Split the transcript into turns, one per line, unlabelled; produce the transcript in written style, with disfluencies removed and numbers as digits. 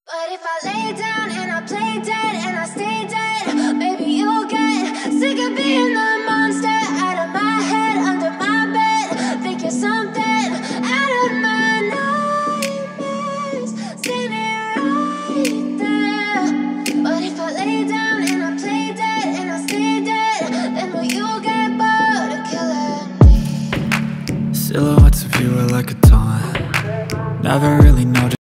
But if I lay down and I play dead and I stay dead, maybe you'll get sick of being the monster out of my head, under my bed. Think you're something out of my nightmares, standing right there. But if I lay down and I play dead and I stay dead, then will you get bored of killing me?
Silhouettes of you are like a taunt. Never really noticed